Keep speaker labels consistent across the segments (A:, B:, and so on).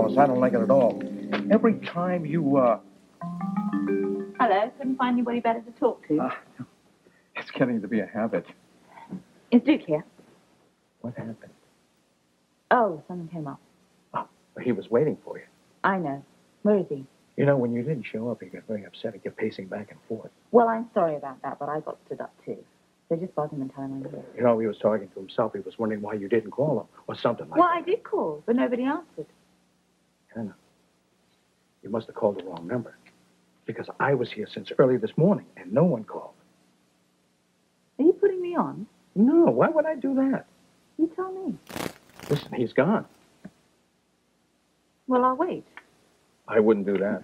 A: house. I don't like it at all. Every time you,
B: Hello, couldn't find anybody better to talk to.
A: It's getting to be a habit.
B: Is Duke here?
A: What happened?
B: Oh, someone came up.
A: Oh, he was waiting for you.
B: I know. Where is he?
A: You know, when you didn't show up, he got very upset. He kept pacing back and forth.
B: Well, I'm sorry about that, but I got stood up too. So just buzz him and tell him I'm here.
A: You know, he was talking to himself. He was wondering why you didn't call him or something like
B: Well,
A: that.
B: I did call, but nobody answered.
A: Hannah, you must have called the wrong number. Because I was here since early this morning, and no one called.
B: Are you putting me on?
A: No, why would I do that?
B: You tell me.
A: Listen, he's gone.
B: Well, I'll wait.
A: I wouldn't do that.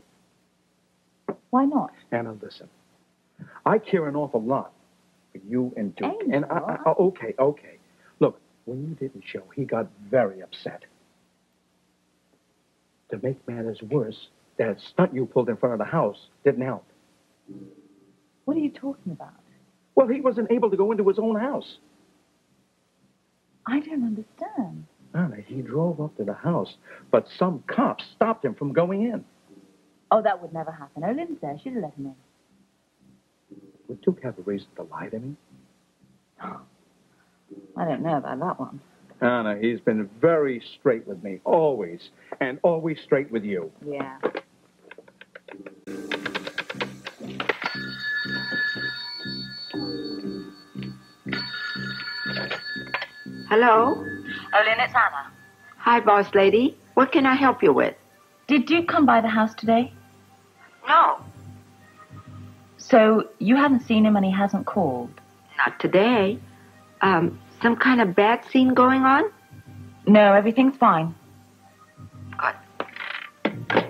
B: Why not?
A: Anna, listen. I care an awful lot for you and Duke.
B: Angel.
A: And okay. Look, when you didn't show, he got very upset. To make matters worse, that stunt you pulled in front of the house didn't help.
B: What are you talking about?
A: Well, he wasn't able to go into his own house.
B: I don't understand.
A: Anna, he drove up to the house, but some cops stopped him from going in.
B: Oh, that would never happen. Oh, Lynn's there. She'd have let him in.
A: Would Duke have a reason to lie to me?
B: I don't know about that one.
A: Anna, he's been very straight with me, always. And always straight with you.
B: Yeah.
C: Hello?
B: Oh, Lynn, it's Anna.
C: Hi, boss lady. What can I help you with?
B: Did Duke come by the house today?
C: No,
B: So you haven't seen him and he hasn't called?
C: not today. Some kind of bad scene going on?
B: No, everything's fine.
C: Good.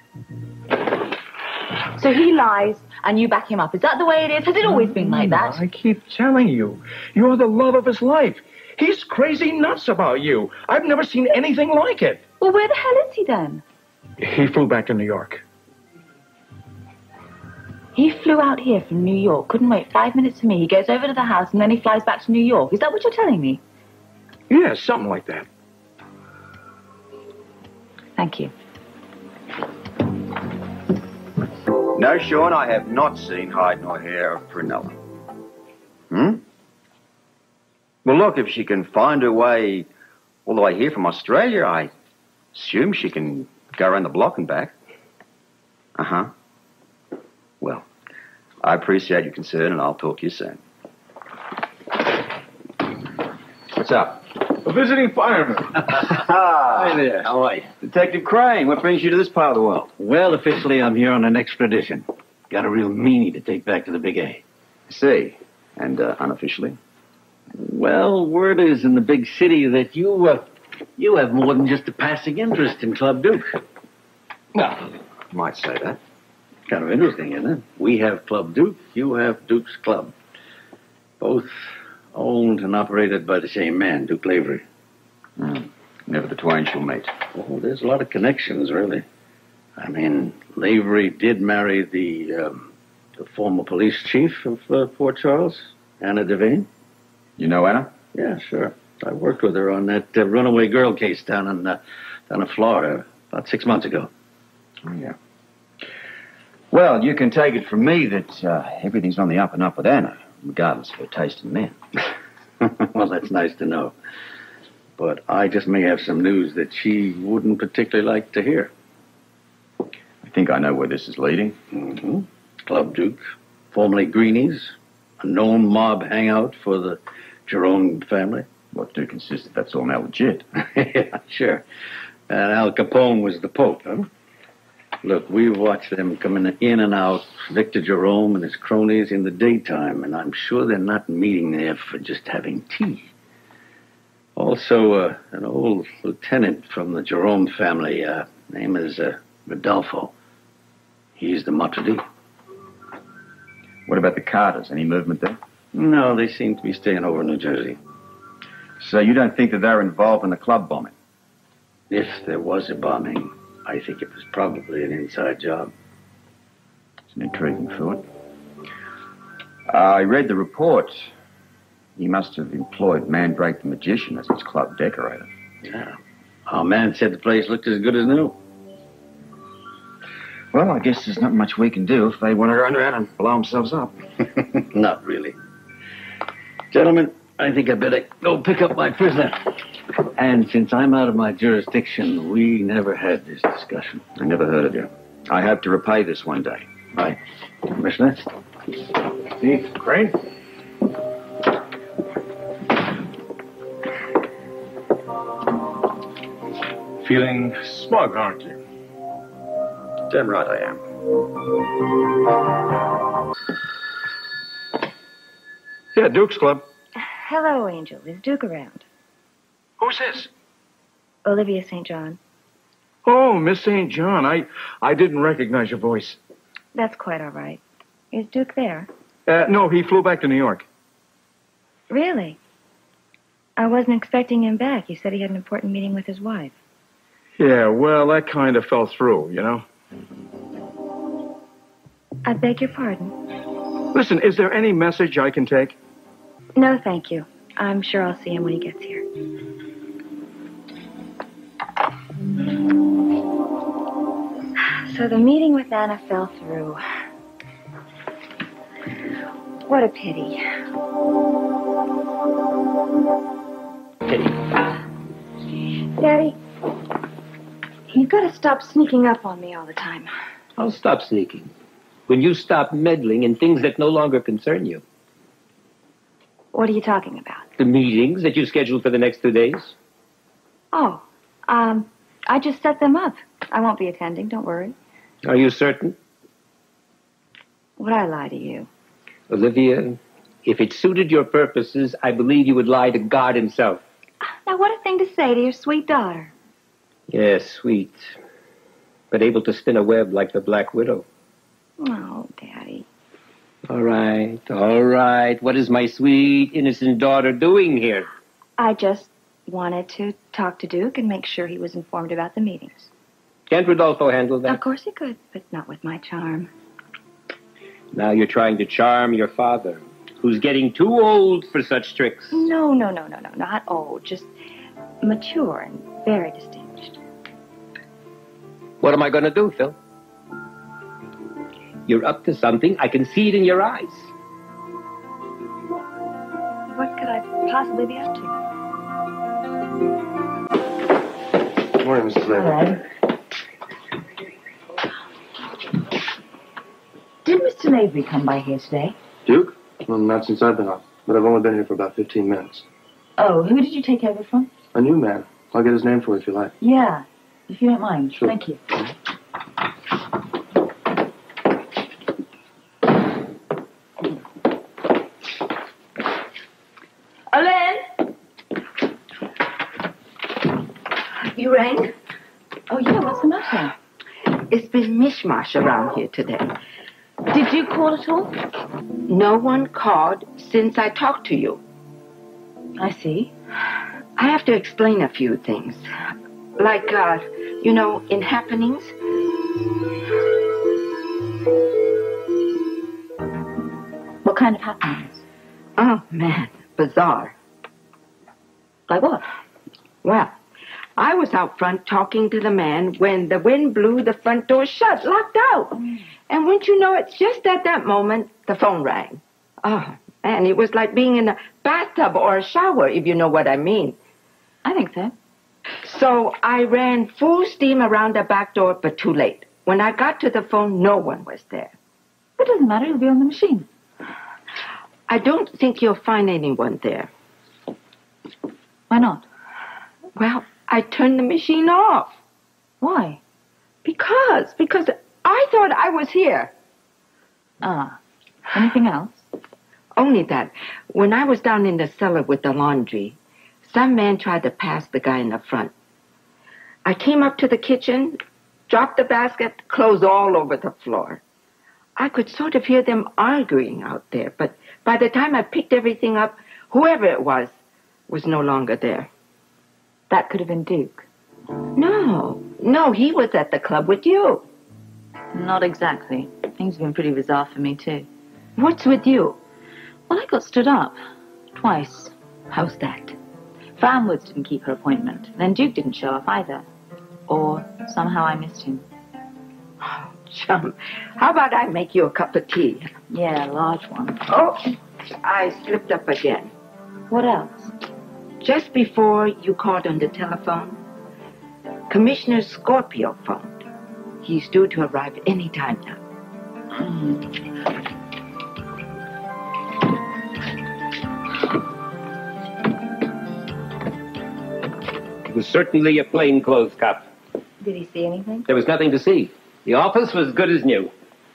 B: So he lies and you back him up. Is that the way it is? Has it always been like that?
A: I keep telling you, you're the love of his life. He's crazy nuts about you. I've never seen anything like it.
B: Well, where the hell is he then?
A: He flew back to New York.
B: He flew out here from New York, couldn't wait 5 minutes for me. He goes over to the house and then he flies back to New York. Is that what you're telling me?
A: Yeah, something like that.
B: Thank you.
D: No, Sean, I have not seen hide nor hair of Prunella. Well, look, if she can find her way all the way here from Australia, I assume she can go around the block and back. Uh-huh. Well, I appreciate your concern, and I'll talk to you soon. What's up?
E: A visiting fireman.
D: Hi there. How are you? Detective Crane, what brings you to this part of the world?
E: Well, officially, I'm here on an extradition. Got a real meanie to take back to the Big A.
D: I see. And unofficially?
E: Well, word is in the big city that you have more than just a passing interest in Club Duke.
D: Well, you might say that.
E: Kind of interesting, isn't it? We have Club Duke, you have Duke's Club. Both owned and operated by the same man, Duke Lavery.
D: Never the twain shall meet.
E: Oh, there's a lot of connections, really. I mean, Lavery did marry the former police chief of Port Charles, Anna Devane.
D: You know Anna?
E: Yeah, sure. I worked with her on that runaway girl case down in Florida about 6 months ago.
D: Oh, yeah. Well, you can take it from me that everything's on the up and up with Anna, regardless of her taste in men.
E: Well, that's nice to know. But I just may have some news that she wouldn't particularly like to hear.
D: I think I know where this is leading.
E: Mm-hmm. Club Duke, formerly Greenies, a known mob hangout for the Jerome family.
D: What Duke insisted that's all now legit.
E: Yeah, sure. And Al Capone was the Pope, huh? Look, we've watched them coming in and out, Victor Jerome and his cronies in the daytime, and I'm sure they're not meeting there for just having tea. Also, an old lieutenant from the Jerome family, name is Rodolfo. He's the maitre d'.
D: What about the Carters? Any movement there?
E: No, they seem to be staying over in New Jersey.
D: So you don't think that they're involved in the club bombing?
E: If there was a bombing, I think it was probably an inside job.
D: It's an intriguing thought. I read the report. He must have employed Mandrake the Magician as his club decorator.
E: Yeah. Our man said the place looked as good as new.
D: Well, I guess there's not much we can do if they want to run around and blow themselves up.
E: Not really. Gentlemen, I think I better go pick up my prisoner. And since I'm out of my jurisdiction, we never had this discussion.
D: I never heard of you. I hope to repay this one day.
E: Right. Commissioner?
A: Steve, Crane?
F: Feeling smug, aren't you?
D: Damn right I am.
A: Yeah, Duke's Club.
G: Hello, Angel. Is Duke around?
A: Who's this?
G: Olivia St. John.
A: Oh, Miss St. John. I didn't recognize your voice.
G: That's quite all right. Is Duke there?
A: No, he flew back to New York.
G: Really? I wasn't expecting him back. He said he had an important meeting with his wife.
A: Yeah, well, that kind of fell through, you know?
G: I beg your pardon.
A: Listen, is there any message I can take?
G: No, thank you. I'm sure I'll see him when he gets here. So the meeting with Anna fell through. What a pity. Daddy, you've got to stop sneaking up on me all the time.
H: I'll stop sneaking when you stop meddling in things that no longer concern you.
G: What are you talking about?
H: The meetings that you scheduled for the next 2 days.
G: Oh, I just set them up. I won't be attending, don't worry.
H: Are you certain?
G: Would I lie to you?
H: Olivia, if it suited your purposes, I believe you would lie to God himself.
G: Now, what a thing to say to your sweet daughter.
H: Yes, sweet, but able to spin a web like the Black Widow.
G: Oh, Daddy.
H: All right. What is my sweet, innocent daughter doing here?
G: I just wanted to talk to Duke and make sure he was informed about the meetings.
H: Can't Rodolfo handle that?
G: Of course he could, but not with my charm.
H: Now you're trying to charm your father, who's getting too old for such tricks.
G: No, not old, just mature and very distinguished.
H: What am I going to do, Phil? You're up to something. I can see it in your eyes.
G: What could I possibly be up to?
F: Good morning, Mrs. Latham.
B: Did Mr. Lavery come by here today?
F: Duke? Well, not since I've been up, but I've only been here for about 15 minutes.
B: Oh, who did you take over from?
F: A new man. I'll get his name for you if you like.
B: Yeah, if you don't mind.
F: Sure.
B: Thank you. Olen!
C: You rang?
B: Oh, yeah, what's the matter?
C: It's been mishmash around here today.
B: Did you call at all?
C: No one called since I talked to you.
B: I see.
C: I have to explain a few things. Like, in happenings.
B: What kind of happenings?
C: Oh, man, bizarre.
B: Like what?
C: Well, I was out front talking to the man when the wind blew the front door shut, locked out. And wouldn't you know it, just at that moment, the phone rang. Oh, man, it was like being in a bathtub or a shower, if you know what I mean.
B: I think so.
C: So I ran full steam around the back door, but too late. When I got to the phone, no one was there.
B: It doesn't matter. It'll be on the machine.
C: I don't think you'll find anyone there.
B: Why not?
C: Well, I turned the machine off.
B: Why?
C: Because I thought I was here.
B: Ah. Anything else?
C: Only that, when I was down in the cellar with the laundry, some man tried to pass the guy in the front. I came up to the kitchen, dropped the basket, clothes all over the floor. I could sort of hear them arguing out there, but by the time I picked everything up, whoever it was no longer there.
B: That could have been Duke.
C: No, he was at the club with you.
B: Not exactly. Things have been pretty bizarre for me, too.
C: What's with you?
B: Well, I got stood up. Twice.
C: How's that?
B: Fran Woods didn't keep her appointment. Then Duke didn't show up either. Or somehow I missed him.
C: Oh, chum, how about I make you a cup of tea?
B: Yeah, a large one.
C: Oh, I slipped up again.
B: What else?
C: Just before you called on the telephone, Commissioner Scorpio phoned. He's due to arrive any time now.
H: It was certainly a plainclothes cop.
G: Did he see anything?
H: There was nothing to see. The office was good as new.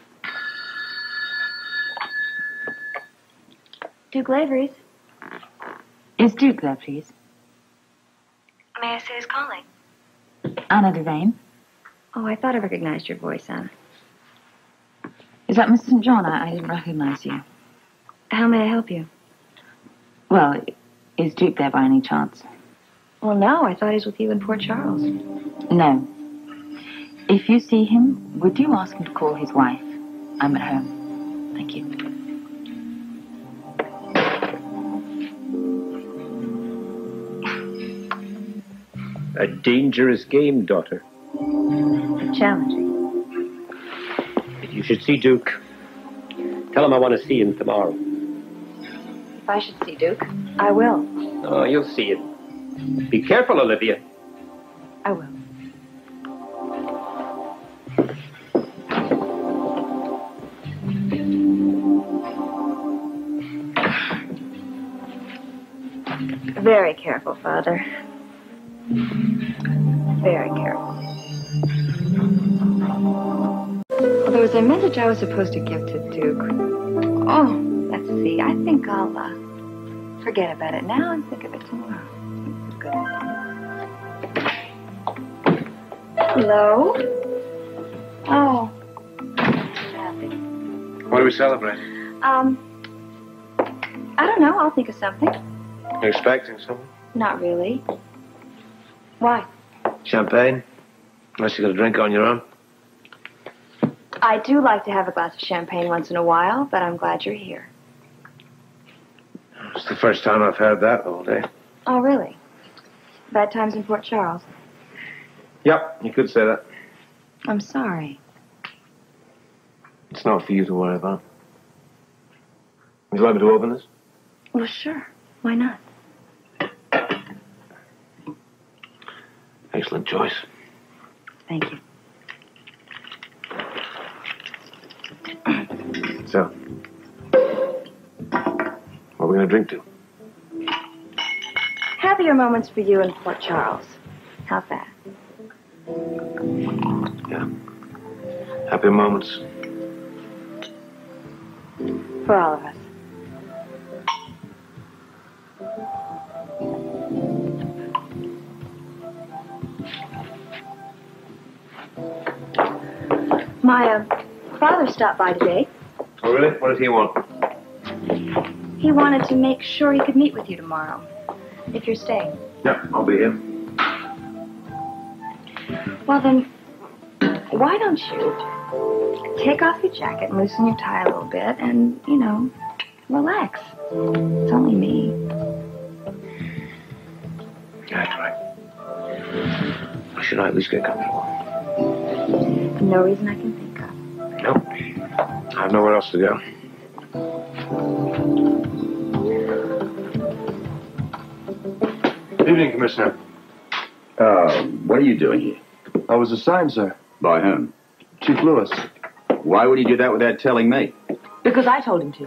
G: Duke Lavery's.
B: Is Duke there, please?
G: May I say who's calling?
B: Anna Devane.
G: Oh, I thought I recognized your voice, Anna.
B: Is that Mr. St. John? I didn't recognize you.
G: How may I help you?
B: Well, is Duke there by any chance?
G: Well, no, I thought he was with you in Port Charles.
B: No. If you see him, would you ask him to call his wife? I'm at home. Thank you.
H: A dangerous game, daughter.
G: Challenging.
H: You should see Duke. Tell him I want to see him tomorrow.
G: If I should see Duke, I will.
H: Oh, you'll see it. Be careful, Olivia.
G: I will. Very careful, Father. Very careful. Well, there was a message I was supposed to give to Duke. Oh, let's see. I think I'll forget about it now and think of it tomorrow. Good. Hello? Oh. Nothing.
F: What are we celebrating?
G: I don't know. I'll think of something.
F: You expecting someone?
G: Not really. Why?
F: Champagne? Unless you got a drink on your own.
G: I do like to have a glass of champagne once in a while, but I'm glad you're here.
F: It's the first time I've had that all day.
G: Oh, really? Bad times in Port Charles.
F: Yep, you could say that.
G: I'm sorry.
F: It's not for you to worry about. Would you like me to open this?
G: Well, sure. Why not?
F: Excellent choice.
G: Thank you.
F: So, what are we going to drink to?
G: Happier moments for you in Port Charles. How's that?
F: Yeah. Happy moments.
G: For all of us. My father stopped by today.
F: Oh, really? What did he want?
G: He wanted to make sure he could meet with you tomorrow, if you're staying.
F: Yeah, I'll be here.
G: Well, then, why don't you take off your jacket and loosen your tie a little bit and, you know, relax. It's only me.
F: That's right. Or should I at least get comfortable?
G: No reason I can think of.
F: Nope. I have nowhere else to go. Evening, Commissioner.
E: What are you doing here?
F: I was assigned, sir.
E: By whom?
F: Chief Lewis.
E: Why would he do that without telling me?
B: Because I told him to.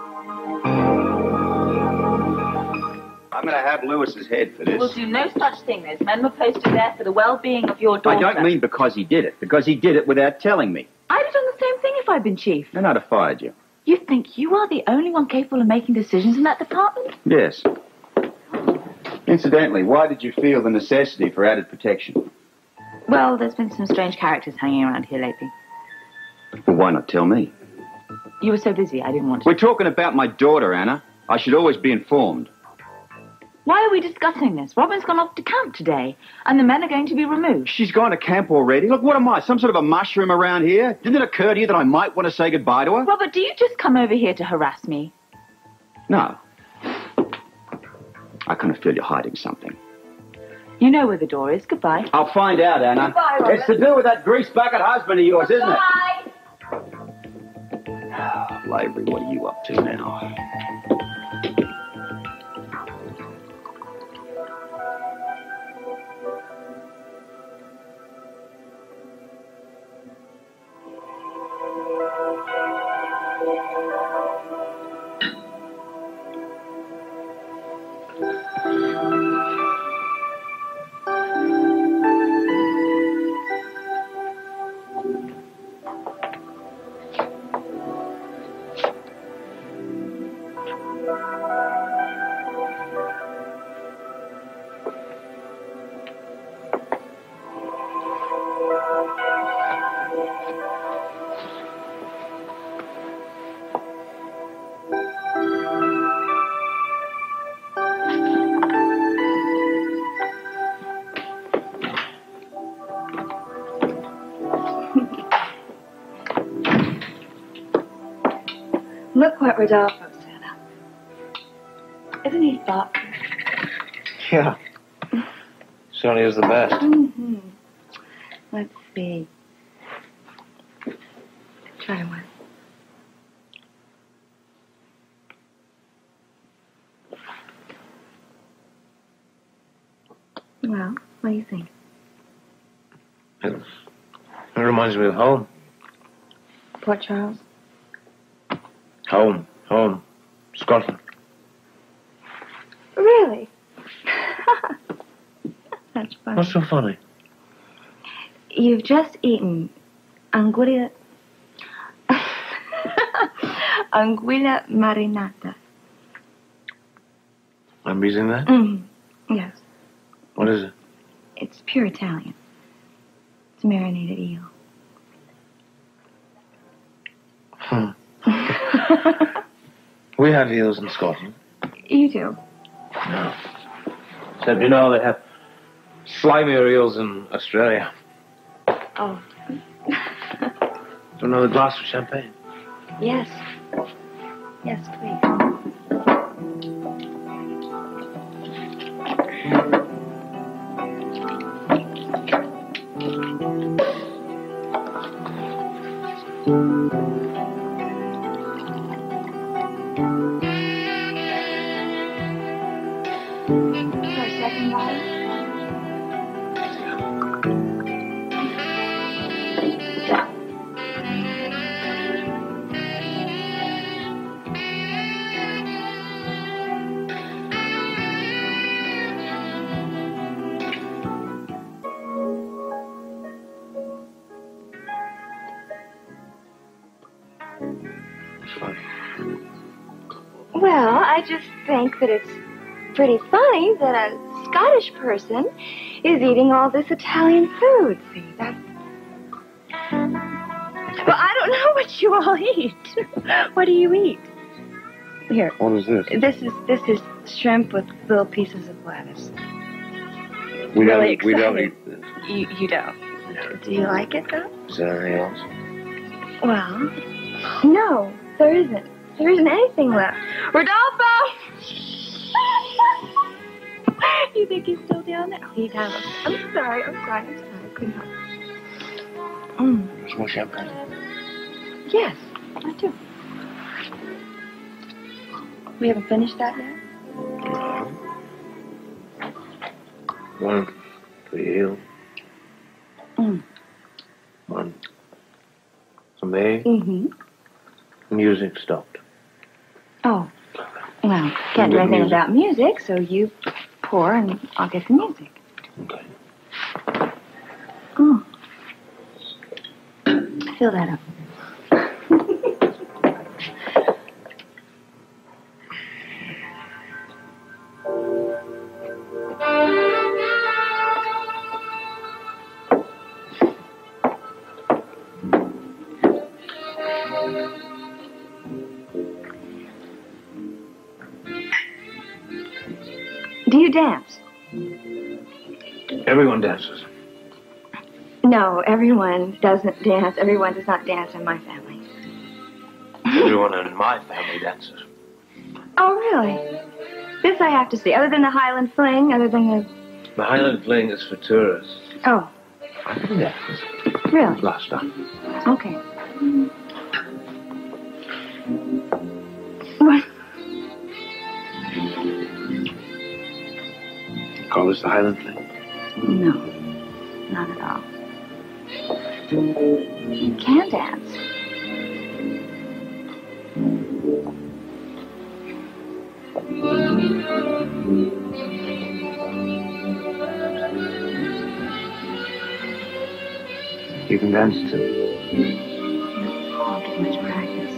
E: I'm going to have Lewis's head for this.
B: We'll do no such thing. Those men were posted there for the well-being of your daughter.
E: I don't mean because he did it. Because he did it without telling me.
B: I'd have done the same thing if I'd been chief.
E: Then I'd have fired you.
B: You think you are the only one capable of making decisions in that department?
E: Yes. Incidentally, why did you feel the necessity for added protection?
B: Well, there's been some strange characters hanging around here lately.
E: Well, why not tell me?
B: You were so busy, I didn't want to.
E: We're talking about my daughter, Anna. I should always be informed.
B: Why are we discussing this? Robin's gone off to camp today, and the men are going to be removed.
E: She's gone to camp already? Look, what am I, some sort of a mushroom around here? Didn't it occur to you that I might want to say goodbye to her?
B: Robert, do you just come over here to harass me?
E: No.
D: I kind of feel you're hiding something.
B: You know where the door is. Goodbye.
D: I'll find out, Anna.
B: Goodbye, Robert.
D: It's to do with that grease bucket husband of yours, isn't it?
B: Bye.
D: Lavery, what are you up to now?
G: Look what Rodolfo set up. Isn't he thoughtful?
F: Yeah. Certainly is the best.
G: Mm-hmm. Let's see. Try one. Well, what do you think?
F: It reminds me of home.
G: Port Charles?
F: Home. Scotland.
G: Really? That's funny.
F: What's so funny?
G: You've just eaten anguilla... anguilla marinata.
F: I'm using that?
G: Mm-hmm. Yes.
F: What is it?
G: It's pure Italian. It's marinated eel.
F: We have eels in Scotland.
G: You do?
F: No. Except, you know, they have slimier eels in Australia.
G: Oh.
F: Do another glass of champagne?
G: Yes. Yes, please. For a second bottle? Well, I just think that it's pretty funny that a Scottish person is eating all this Italian food. See, that's... Well, I don't know what you all eat. What do you eat? Here.
F: What is this?
G: This is shrimp with little pieces of lettuce.
F: We
G: Really
F: don't
G: excited.
F: eat this.
G: You don't. Do you like it, though?
F: Is there anything else?
G: Well, no, there isn't. There isn't anything left. Rodolfo! You think he's still down there? Oh, he'd have us. I'm sorry. I couldn't help it.
F: There's more champagne.
G: Yes, I do. We haven't finished that yet?
F: One for the eel. One for me.
G: Mm-hmm.
F: Music stopped.
G: Oh. Well, can't do
F: Good
G: anything
F: music.
G: without music, so you pour and I'll get the music.
F: Okay.
G: Fill that up. Do you dance?
F: Everyone dances.
G: No, everyone doesn't dance. Everyone does not dance in my family.
F: Everyone in my family dances.
G: Oh, really? This I have to see. Other than the Highland Fling, other than the...
F: The Highland Fling is for tourists.
G: Oh,
F: I've been there
G: really?
F: last time.
G: Okay. What?
F: Call this the Highland Fling?
G: No, not at all. You can dance.
F: You can dance too.
G: I'll get much practice.